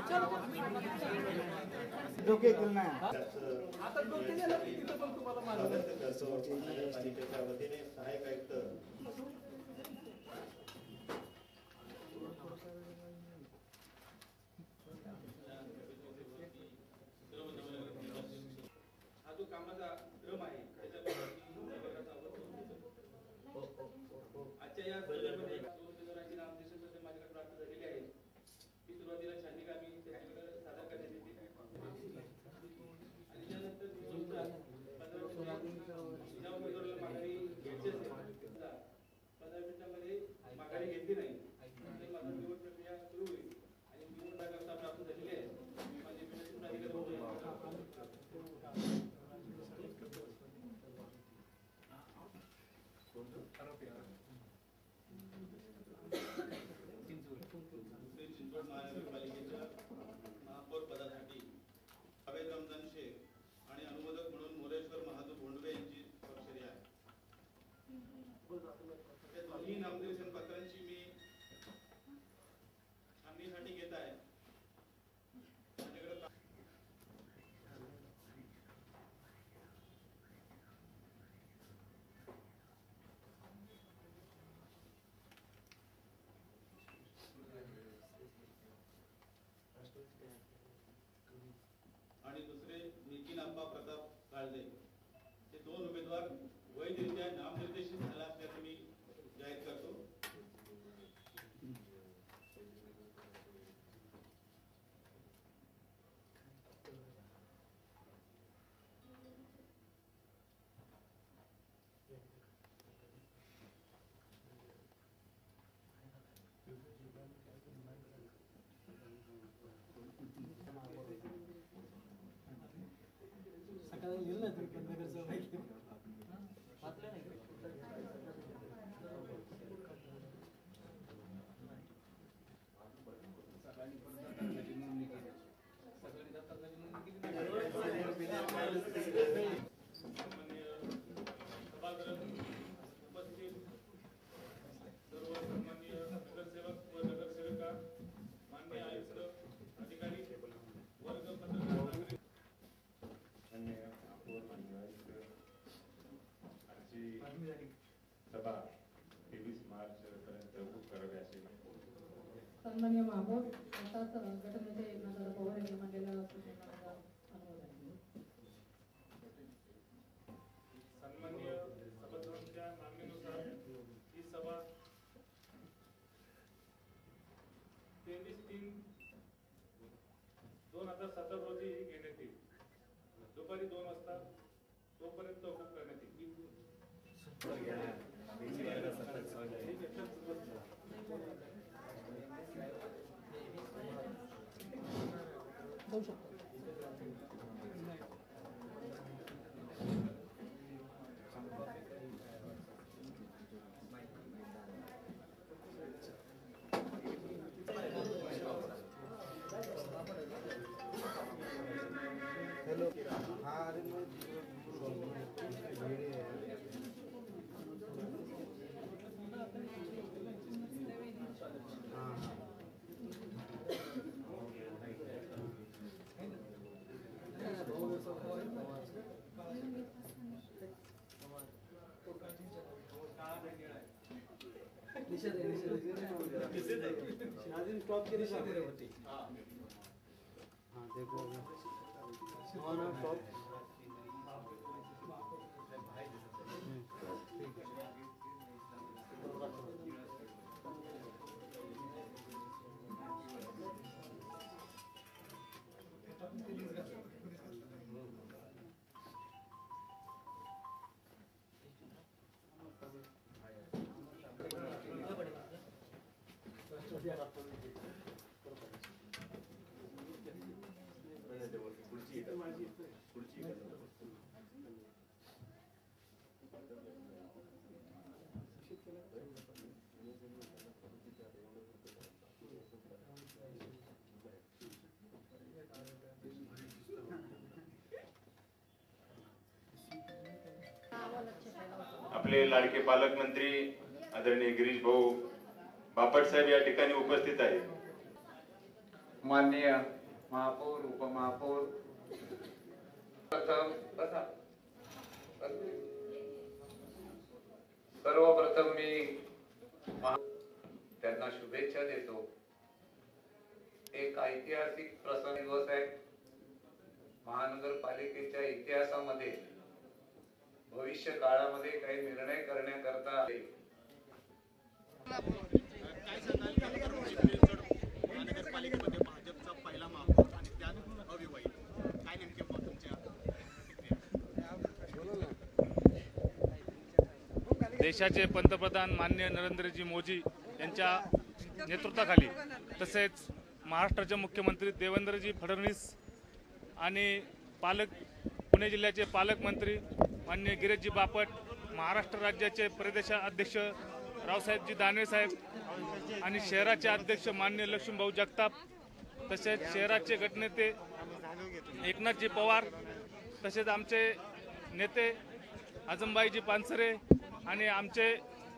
डोके केलं नाही आता डोके गेलं तिथं पण तुम्हाला मानलं नगरपालिकेच्या वतीने सहाय्यक आयुक्त हा जो कामाचा क्रम आहे आजच्या या सभेमध्ये उमेदवारांची नामनिर्देशन माझ्याकडे प्राप्त झालेली आहे. ही सुरुवातीला छाननी आम्ही त्याच्याकडे सादर करण्यात येते आणि त्यानंतर ज्या उमेदवाराला माघारी घ्यायची असेल 15 मिनिटांमध्ये माघारी घेतली नाही तर माझा निवड प्रक्रिया सुरू होईल आणि निवड करता प्राप्त झालेली आहे. माझे विनंती अधिकारी चिंचवड महानगरपालिकेच्या महापौर पदासाठी जावेद रमजान शेख आणि अनुमोदक म्हणून मोरेश्वर महादेव भोंडवे यांची स्वाक्षरी आहे. त्या दोन्ही नामनिर्देशन पत्रांची मी छाननीसाठी घेत आहे. आणि दुसरे निखिल आप्पा प्रताप काळदे हे दोन उमेदवार वैधरित्या नामनिर्देशित झाला असल्याचे मी जाहीर करतो. सकाळी लिहिलं तर नगरचं माहिती वाचलं नाही उपस्थित सर्व सन्माननीय नगरसेवक व नगरसेविका, माननीय आयुक्त, अधिकारी, वर्ग, पत्रकार, नागरिक, आजची सभा 23 मार्च पर्यंत करावी असे सन्माननीय महापौर अर्थात गटनेते एकनाथ पवार यांनी मांडलेला सूचनांचा अनुमोदन आहे. सन्माननीय सभासदांच्या मागणीनुसार ही सभा 23/3/2017 रोजी घेण्यात येईल. दुपारी 2 वाजता तोपर्यंत तहकूब करण्यात येईल. जाऊ शकतो. हेलो हाँ अरे मैं हाँ देखो हमारा टॉप आपले लाडके पालकमंत्री आदरणीय गिरीश भाऊ बापट साहेब या ठिकाणी उपस्थित आहेत. माननीय महापौर उपमहापौर सर्वप्रथम मी त्यांना शुभेच्छा देतो. एक ऐतिहासिक प्रसंग दिवस आहे. महानगरपालिकेच्या इतिहासामध्ये भविष्य काळामध्ये काही निर्णय करण्याकरता महानगरपालिकेमध्ये भाजपचा पहिला महापौर आणि त्यात अविवाहित काय नेमके मत तुमच्या? देशाचे पंतप्रधान माननीय नरेंद्रजी मोदी यांच्या नेतृत्वाखाली तसेच महाराष्ट्राचे मुख्यमंत्री देवेंद्रजी फडणवीस आणि पुणे जिल्ह्याचे पालकमंत्री माननीय गिरीशजी बापट, महाराष्ट्र राज्याचे प्रदेशाध्यक्ष रावसाहेबजी दानवे साहेब आणि शहराचे अध्यक्ष माननीय लक्ष्मीभाऊ जगताप, तसेच शहराचे गटनेते एकनाथजी पवार, तसेच आमचे नेते आजमबाईजी पानसरे आणि आमचे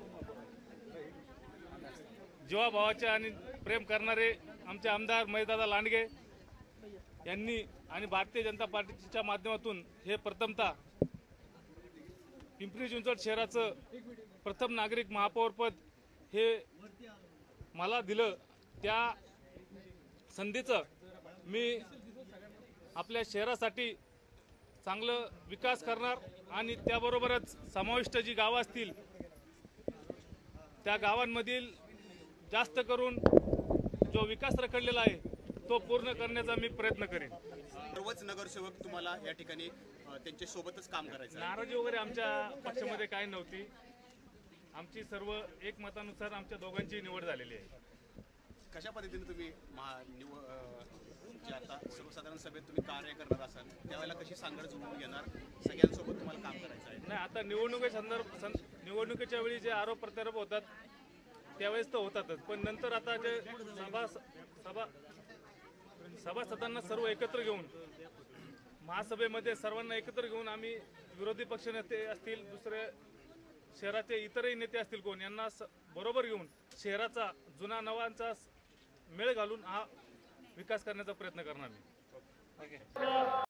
जीवाभावाचे आणि प्रेम करणारे आमचे आमदार महेशदादा लांडगे यांनी आणि भारतीय जनता पार्टीच्या माध्यमातून हे प्रथमतः पिंपरी चिंचवड शहराचं प्रथम नागरिक महापौरपद हे मला दिलं. त्या संधीचं मी आपल्या शहरासाठी चांगलं विकास करणार आणि त्याबरोबरच समाविष्ट जी गावं असतील त्या गावांमधील जास्त करून जो विकास रखडलेला आहे तो पूर्ण करण्याचा मी प्रयत्न करेन. सर्वच नगरसेवक तुम्हाला या ठिकाणी त्यांच्या सोबतच काम करायचं आहे. नाराजी वगैरे आमच्या पक्षामध्ये काही नव्हती. आमची सर्व एकमतानुसार आमच्या दोघांची निवड झालेली आहे. कशा पद्धतीने तुम्ही जे आता सर्वसाधारण सभेत तुम्ही कार्य करणार असाल त्यावेळेला कशी सांगड जुळवून घेणार, सगळ्यांसोबत तुम्हाला काम करायचं आहे? नाही, आता निवडणुकीच्या वेळी जे आरोप प्रत्यारोप होतात त्यावेळेस तर होतातच, पण नंतर आता जे सभासदांना सर्व एकत्र घेऊन महासभेमध्ये सर्वांना एकत्र घेऊन आम्ही विरोधी पक्ष नेते असतील, दुसरे शहराचे इतरही नेते असतील कोण, यांना बरोबर घेऊन शहराचा जुना नवांचा मेळ घालून हा विकास करण्याचा प्रयत्न करणार मी.